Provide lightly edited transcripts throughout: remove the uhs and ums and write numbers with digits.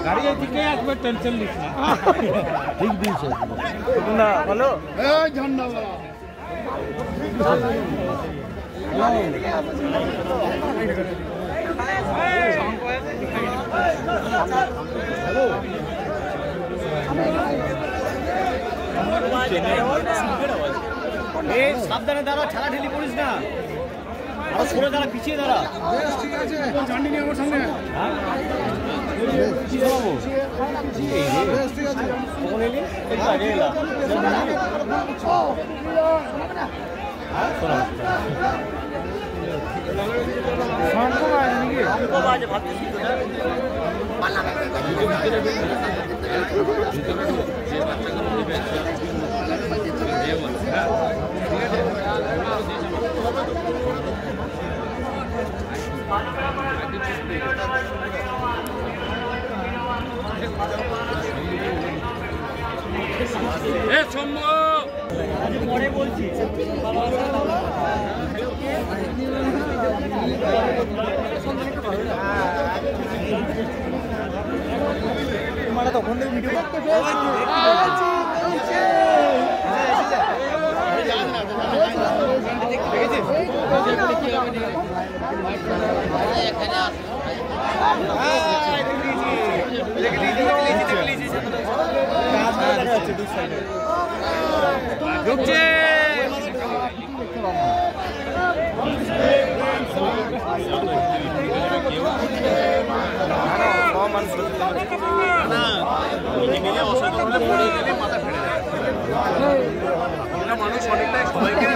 গাড়ি এদিকে আসবে, টেনশন নিস না। ঠিক দিয়েছে না ভালো এই ঝন্ডা বাবা সাবধানে দাঁড়া, ঠেলা ঠেলি করিস না, আরো সরে দাঁড়া, পিছিয়ে দাঁড়া। ঠিক আছে ঝান্ডি নিয়ে আমার সামনে ঠিক আছে কখন এলি? একটু আগে এলাম। পরে বলছি মানে তখন ভিডিও ঢুকছে মানুষ অনেকটাই সবাইকে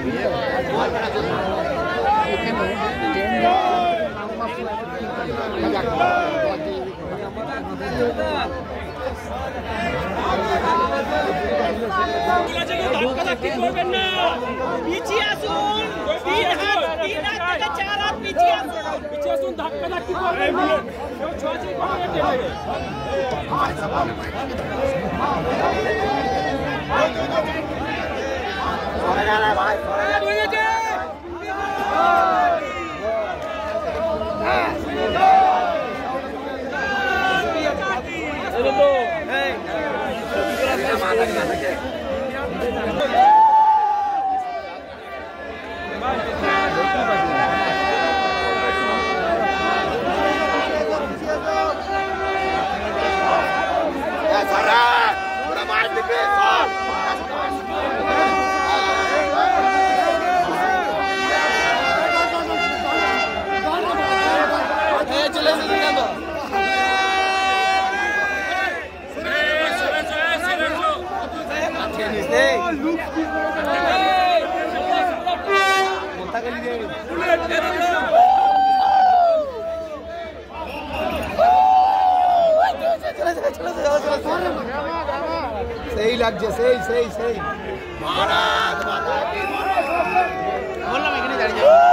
করবেন না, পিছিয়ে আসুন, 3 হাত 4 হাত পিছিয়ে আসুন, ধাক্কা ধাক্কি করবেন না, কেউ ছোঁয়াছুঁয়ি করবেন সেই লাগছে সেই সেই সেই বললাম এখানে দাঁড়িয়ে যাবো।